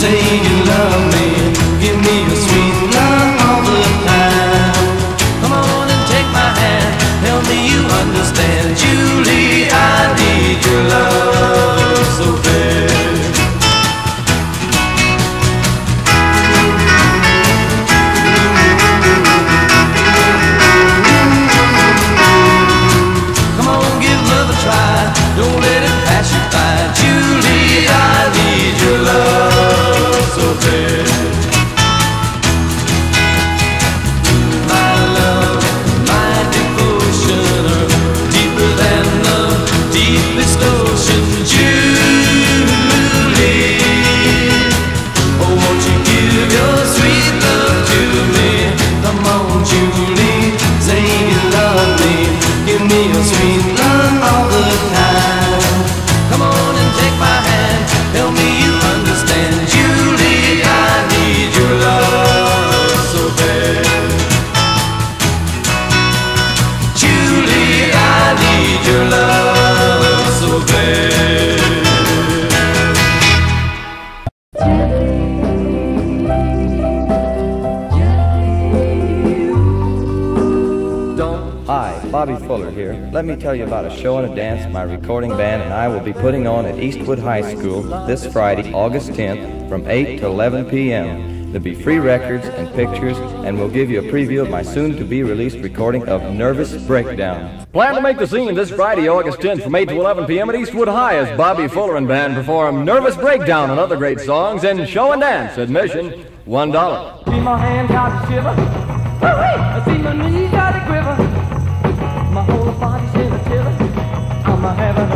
say you love me, give me your sweet love all the time. Come on and take my hand, tell me you understand. Julie, I need your love so bad. Come on, give love a try, don't let it pass you by. Julie, I need your love so bad. My love, my devotion are deeper than the deepest ocean. Julie, oh, won't you give your sweet love to me? Come on, Julie, say you love me, give me your sweet love all the time. Come on and take my hand, tell me you understand. Julie, I need your love so bad. Julie, I need your love so bad. Hi, Bobby Fuller here. Let me tell you about a show and a dance my recording band and I will be putting on at Eastwood High School this Friday, August 10th from 8 to 11 p.m. There'll be free records and pictures, and we'll give you a preview of my soon-to-be-released recording of Nervous Breakdown. Plan to make the scene this Friday, August 10th from 8 to 11 p.m. at Eastwood High as Bobby Fuller and band perform Nervous Breakdown and other great songs and show and dance. Admission, $1. See my hands how to shiver. I see my knees how to quiver. My whole body's in a shiver. I'm a having